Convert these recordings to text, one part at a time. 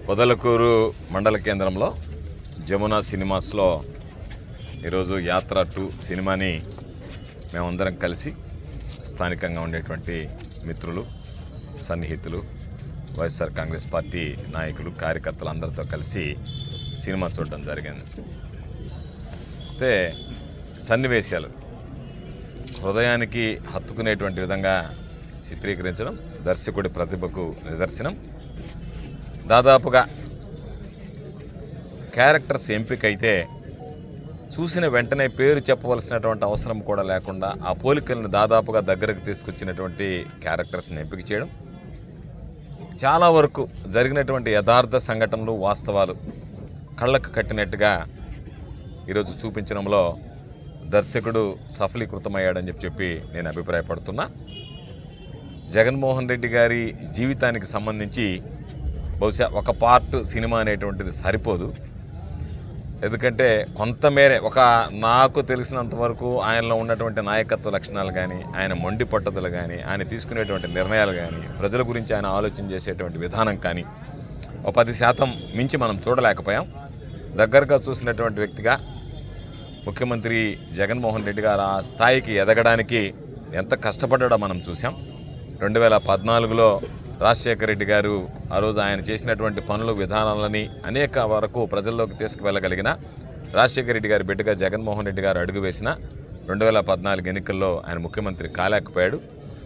పొదలకూరు మండల కేంద్రంలో జమునా సినిమాస్లో ఈరోజు యాత్ర 2 సినిమాని మేమందరం కలిసి స్థానికంగా ఉండేటువంటి మిత్రులు, సన్నిహితులు, వైఎస్ఆర్ కాంగ్రెస్ పార్టీ నాయకులు, కార్యకర్తలు అందరితో కలిసి సినిమా చూడడం జరిగింది. అయితే సన్నివేశాలు హృదయానికి హత్తుకునేటువంటి విధంగా చిత్రీకరించడం దర్శకుడి ప్రతిభకు నిదర్శనం. దాదాపుగా క్యారెక్టర్స్ ఎంపిక అయితే చూసిన వెంటనే పేరు చెప్పవలసినటువంటి అవసరం కూడా లేకుండా ఆ పోలికలను దాదాపుగా దగ్గరకు తీసుకొచ్చినటువంటి క్యారెక్టర్స్ని ఎంపిక చేయడం, చాలా వరకు జరిగినటువంటి యథార్థ సంఘటనలు, వాస్తవాలు కళ్ళకు కట్టినట్టుగా ఈరోజు చూపించడంలో దర్శకుడు సఫలీకృతమయ్యాడని చెప్పి నేను అభిప్రాయపడుతున్నా. జగన్మోహన్ రెడ్డి గారి జీవితానికి సంబంధించి బహుశా ఒక పార్ట్ సినిమా అనేటువంటిది సరిపోదు. ఎందుకంటే కొంతమేరే నాకు తెలిసినంత వరకు ఆయనలో ఉన్నటువంటి నాయకత్వ లక్షణాలు కానీ, ఆయన మొండి పట్టుదల కానీ, ఆయన తీసుకునేటువంటి నిర్ణయాలు కానీ, ప్రజల గురించి ఆయన ఆలోచన చేసేటువంటి విధానం కానీ 10% మించి మనం చూడలేకపోయాం. దగ్గరగా చూసినటువంటి వ్యక్తిగా ముఖ్యమంత్రి జగన్మోహన్ రెడ్డి గారు ఆ స్థాయికి ఎదగడానికి ఎంత కష్టపడ్డాడో మనం చూసాం. 2014లో రాజశేఖర రెడ్డి గారు ఆ రోజు ఆయన చేసినటువంటి పనులు, విధానాలని అనేక వరకు ప్రజల్లోకి తీసుకువెళ్ళగలిగిన రాజశేఖర రెడ్డి గారి బిడ్డగా జగన్మోహన్ రెడ్డి గారు అడుగు వేసిన 2014 ఎన్నికల్లో ఆయన ముఖ్యమంత్రి కాలేకపోయాడు.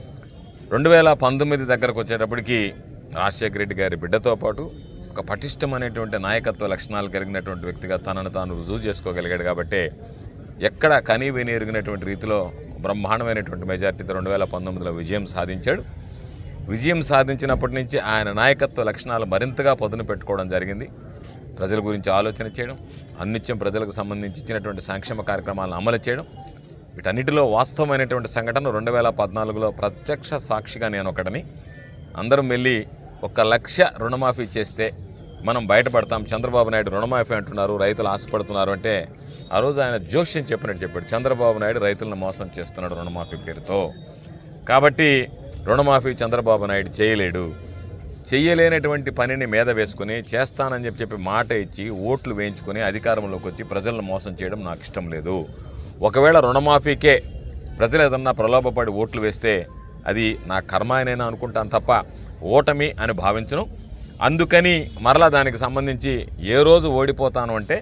2019 దగ్గరకు వచ్చేటప్పటికి రాజశేఖర రెడ్డి గారి బిడ్డతో పాటు ఒక పటిష్టమైనటువంటి నాయకత్వ లక్షణాలు కలిగినటువంటి వ్యక్తిగా తనను తాను రుజువు చేసుకోగలిగాడు. కాబట్టి ఎక్కడ కనీ విని ఎరిగినటువంటి రీతిలో బ్రహ్మాండమైనటువంటి మెజార్టీతో 2019లో విజయం సాధించాడు. విజయం సాధించినప్పటి నుంచి ఆయన నాయకత్వ లక్షణాలు మరింతగా పదును పెట్టుకోవడం జరిగింది. ప్రజల గురించి ఆలోచన చేయడం, అన్నిత్యం ప్రజలకు సంబంధించి ఇచ్చినటువంటి సంక్షేమ కార్యక్రమాలను అమలు చేయడం, వీటన్నిటిలో వాస్తవమైనటువంటి సంఘటన 2014లో ప్రత్యక్ష సాక్షిగా నేను ఒకటిని. అందరం వెళ్ళి 1 లక్ష రుణమాఫీ చేస్తే మనం బయటపడతాం, చంద్రబాబు నాయుడు రుణమాఫీ అంటున్నారు, రైతులు ఆశపడుతున్నారు అంటే ఆ రోజు ఆయన జోష్యం చెప్పినట్టు చెప్పాడు. చంద్రబాబు నాయుడు రైతులను మోసం చేస్తున్నాడు రుణమాఫీ పేరుతో. కాబట్టి రుణమాఫీ చంద్రబాబు నాయుడు చేయలేడు. చేయలేనటువంటి పనిని మీద వేసుకుని చేస్తానని చెప్పి మాట ఇచ్చి ఓట్లు వేయించుకొని అధికారంలోకి వచ్చి ప్రజలను మోసం చేయడం నాకు ఇష్టం లేదు. ఒకవేళ రుణమాఫీకే ప్రజలు ఏదన్నా ప్రలోభపడి ఓట్లు వేస్తే అది నా కర్మ అయినైనా అనుకుంటాను తప్ప ఓటమి అని భావించను. అందుకని మరలా దానికి సంబంధించి ఏ రోజు ఓడిపోతాను అంటే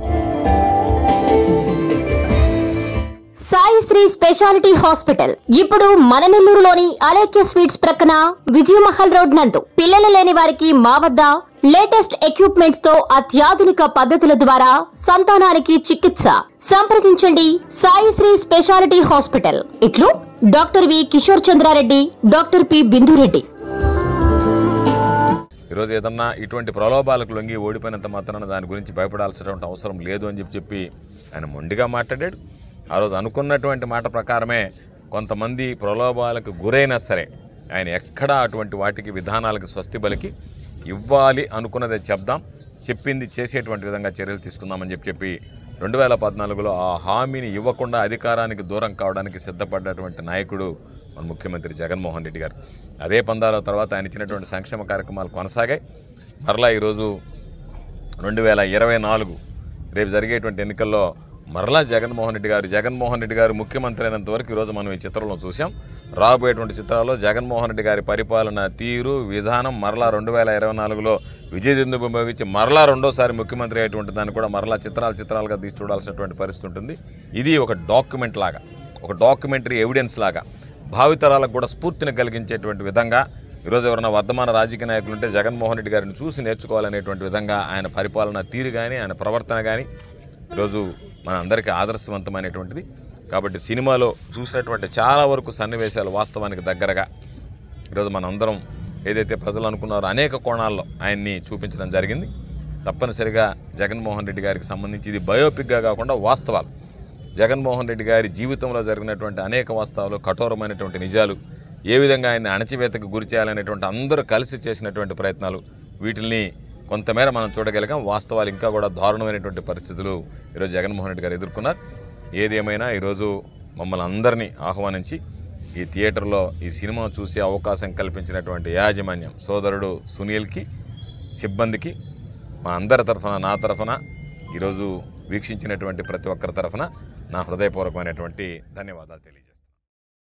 సాయి శ్రీ స్పెషాలిటీ హాస్పిటల్ ఇప్పుడు మన నెల్లూరులోని అలేఖ్య స్వీట్స్ ప్రక్కన విజయమహల్ రోడ్ నందు పిల్లలు లేని వారికి మా వద్ద లేటెస్ట్ ఎక్విప్మెంట్స్ తో అత్యాధునిక పద్ధతుల ద్వారా సంతానానికి చికిత్స. సంప్రదించండి సాయి శ్రీ స్పెషాలిటీ హాస్పిటల్. ఇట్లు doctor V Kishore Chandra Reddy, doctor P Bindu Reddy. ఈరోజు ఏదన్నా ఇటువంటి ప్రలోభాలకు లొంగి ఓడిపోయినంత మాత్రాన దాని గురించి భయపడాల్సినటువంటి అవసరం లేదు అని చెప్పి ఆయన మొండిగా మాట్లాడాడు. ఆ రోజు అనుకున్నటువంటి మాట ప్రకారమే కొంతమంది ప్రలోభాలకు గురైనా సరే ఆయన ఎక్కడా అటువంటి వాటికి విధానాలకు స్వస్తి బలికి ఇవ్వాలి అనుకున్నదే చెప్దాం, చెప్పింది చేసేటువంటి విధంగా చర్యలు తీసుకుందామని చెప్పి 2014లో ఆ హామీని ఇవ్వకుండా అధికారానికి దూరం కావడానికి సిద్ధపడ్డటువంటి నాయకుడు మన ముఖ్యమంత్రి జగన్మోహన్ రెడ్డి గారు. అదే పందాల తర్వాత ఆయన ఇచ్చినటువంటి సంక్షేమ కార్యక్రమాలు కొనసాగాయి. మరలా ఈరోజు 2024 రేపు జరిగేటువంటి ఎన్నికల్లో మరలా జగన్మోహన్ రెడ్డి గారు ముఖ్యమంత్రి అయినంత వరకు ఈరోజు మనం ఈ చిత్రంలో చూసాం. రాబోయేటువంటి చిత్రాల్లో జగన్మోహన్ రెడ్డి గారి పరిపాలన తీరు, విధానం మరలా 2024లో విజయదుందుభి మోగించి మరలా రెండోసారి ముఖ్యమంత్రి అయ్యేటువంటి దాన్ని కూడా మరలా చిత్రాలుగా తీసి చూడాల్సినటువంటి పరిస్థితి ఉంటుంది. ఇది ఒక డాక్యుమెంట్ లాగా, ఒక డాక్యుమెంటరీ ఎవిడెన్స్ లాగా భావితరాలకు కూడా స్ఫూర్తిని కలిగించేటువంటి విధంగా ఈరోజు ఎవరైనా వర్ధమాన రాజకీయ నాయకులు ఉంటే జగన్మోహన్ రెడ్డి గారిని చూసి నేర్చుకోవాలనేటువంటి విధంగా ఆయన పరిపాలన తీరు కానీ, ఆయన ప్రవర్తన కానీ ఈరోజు మన అందరికీ ఆదర్శవంతమైనటువంటిది. కాబట్టి సినిమాలో చూసినటువంటి చాలా వరకు సన్నివేశాలు వాస్తవానికి దగ్గరగా ఈరోజు మన అందరం ఏదైతే ప్రజలు అనుకున్నారో అనేక కోణాల్లో ఆయన్ని చూపించడం జరిగింది. తప్పనిసరిగా జగన్మోహన్ రెడ్డి గారికి సంబంధించి ఇది బయోపిక్గా కాకుండా వాస్తవాలు, జగన్మోహన్ రెడ్డి గారి జీవితంలో జరిగినటువంటి అనేక వాస్తవాలు, కఠోరమైనటువంటి నిజాలు, ఏ విధంగా ఆయన్ని అణచివేతకు గురి చేయాలనేటువంటి అందరూ కలిసి చేసినటువంటి ప్రయత్నాలు, వీటిని కొంతమేర మనం చూడగలిగాం. వాస్తవాలు ఇంకా కూడా దారుణమైనటువంటి పరిస్థితులు ఈరోజు జగన్మోహన్ రెడ్డి గారు ఎదుర్కొన్నారు. ఏదేమైనా ఈరోజు మమ్మల్ని అందరినీ ఆహ్వానించి ఈ థియేటర్లో ఈ సినిమా చూసే అవకాశం కల్పించినటువంటి యాజమాన్యం సోదరుడు సునీల్కి, సిబ్బందికి మా అందరి తరఫున, నా తరఫున, ఈరోజు వీక్షించినటువంటి ప్రతి ఒక్కరి తరఫున నా హృదయపూర్వకమైనటువంటి ధన్యవాదాలు తెలియజేస్తాను.